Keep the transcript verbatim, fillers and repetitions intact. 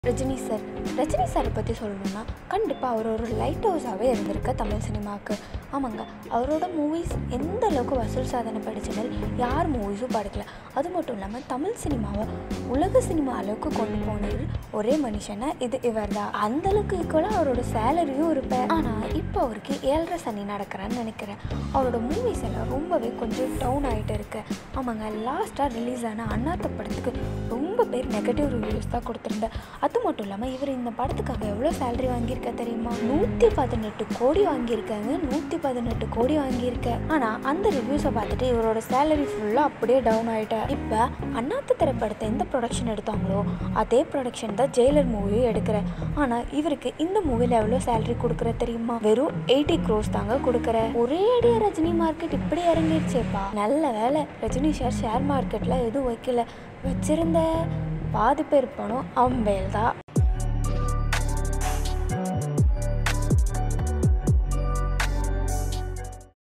Rajini sir Rajini சாரை பற்றி சொல்லணும்னா கண்டிப்பாக அவர் ஒரு லைட் ஹவுஸாகவே இருந்திருக்க தமிழ் சினிமாவுக்கு. ஆமாங்க, அவரோட மூவிஸ் எந்த அளவுக்கு வசூல் சாதனை படிச்சதில் யார் மூவிஸும் படுக்கல. அது மட்டும் இல்லாமல் தமிழ் சினிமாவை உலக சினிமா அளவுக்கு கொண்டு போனது ஒரே மனுஷனா இது இவர் தான். அந்தளவுக்கு ஈக்குவலாக அவரோட சேலரியும் இருப்பேன். ஆனால் இப்போ அவருக்கு ஏழரை சனி நடக்கிறான்னு நினைக்கிறேன். அவரோட மூவிஸ் எல்லாம் ரொம்பவே கொஞ்சம் டவுன் ஆகிட்டு இருக்கு. ஆமாங்க, லாஸ்ட்டாக ரிலீஸ் ஆன அண்ணாத்த படத்துக்கு ரொம்ப பேர் நெகட்டிவ் ரிவ்யூஸ் தான் கொடுத்துருந்தேன். அது மட்டும் இல்லாமல் இவர் இந்த படத்துக்காக எவ்வளோ சேலரி வாங்கியிருக்க தெரியுமா? நூற்றி பதினெட்டு கோடி வாங்கியிருக்காங்க. நூற்றி பதினெட்டு கோடி வாங்கியிருக்கேன். ஆனால் அந்த ரிவ்யூஸை பார்த்துட்டு இவரோட சேலரி ஃபுல்லாக அப்படியே டவுன் ஆகிட்டேன். இப்போ அண்ணாத்த திரைப்படத்தை எந்த ப்ரொடக்ஷன் எடுத்தாங்களோ அதே ப்ரொடக்ஷன் தான் ஜெயிலர் மூவியும் எடுக்கிறேன். ஆனால் இவருக்கு இந்த மூவியில் எவ்வளோ சேலரி கொடுக்குற தெரியுமா? வெறும் எயிட்டி க்ரோஸ் தாங்க கொடுக்குற. ஒரே அடியாக ரஜினி மார்க்கெட் இப்படி இறங்கிடுச்சேப்பா. நல்ல வேலை ரஜினி சார் ஷேர் மார்க்கெட்டில் எதுவும் வைக்கல. வச்சிருந்த பாதி பேர் பணம் அம்பேல் தான்.